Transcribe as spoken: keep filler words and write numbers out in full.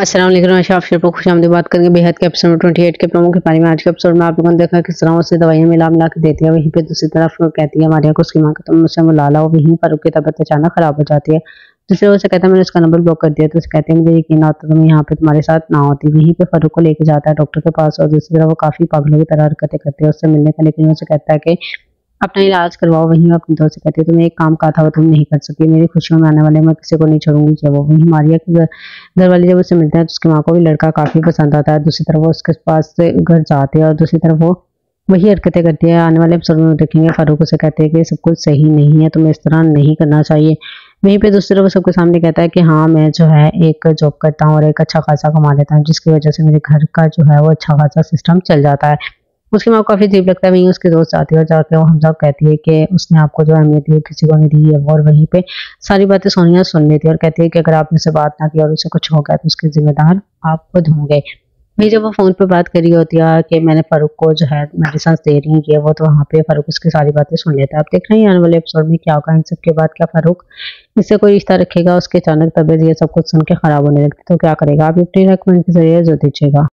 अस्सलाम वालेकुम। आशा आप पर खुश आमदी बात करेंगे बेहद के एपिसोड अट्ठाईस के प्रमो के बारे में। आज के एपिसोड में आप लोगों ने देखा किस तरह उससे दवाइयां मिला मिला के देती है, वहीं पे दूसरी तरफ कहती है मारिया को उसकी मां का, तुम मुझसे मिला लो। वहीं पर उसकी तबीयत अचानक खराब हो जाती है। दूसरी ओर से कहता है मैंने उसका नंबर ब्लॉक कर दिया, तो उसे कहते हैं मुझे यकीन आता तुम यहाँ पे तुम्हारे साथ ना होती। वहीं पे फारूक को लेके जाता है डॉक्टर के पास और दूसरी तरफ वो काफी पागलों की तरह हरकतें करते हैं उससे मिलने का, लेकिन उसे कहता है कि अपना इलाज करवाओ। वहीं अपनी दोस्त से कहती है तुम्हें एक काम कहा था वो तुम नहीं कर सकी, मेरी खुशियों में आने वाले मैं किसी को नहीं छोड़ूंगी। क्या वो वहीं मारिया के घर वाले जब उससे मिलते हैं तो उसकी माँ को भी लड़का काफी पसंद आता है। दूसरी तरफ वो उसके पास से घर जाते हैं और दूसरी तरफ वो वही हरकतें करती है। आने वाले एपिसोड में देखेंगे फारूक उसे कहते हैं कि सब कुछ सही नहीं है, तुम्हें इस तरह नहीं करना चाहिए। वहीं पे दूसरी तरफ सबके सामने कहता है कि हाँ मैं जो है एक जॉब करता हूँ और एक अच्छा खासा कमा लेता हूँ, जिसकी वजह से मेरे घर का जो है वो अच्छा खासा सिस्टम चल जाता है। उसकी माँ को काफी अजीब लगता है। वहीं उसकी दोस्त आती है और जाके वो हमजा कहती है कि उसने आपको जो अहमियत दी किसी को नहीं दी है, और वहीं पे सारी बातें सोनिया सुन लेती है और कहती है कि अगर आपने से बात ना की और उसे कुछ हो गया तो उसके जिम्मेदार आप खुद होंगे। वही जब वो फोन पे बात कर रही होती है कि मैंने फारूक को जो है मेडिसिन दे रही है वो, तो वहाँ पे फारूक उसकी सारी बातें सुन लेता है। आप देख रहे हैं आने वाले एपिसोड में क्या होगा। इन सब के बाद क्या फारूक इससे कोई रिश्ता रखेगा? उसके अचानक तबियत ये सब कुछ सुन के खराब होने लगती तो क्या करेगा? आप अपनी रेकमेंड के जरिए जो दीजिएगा।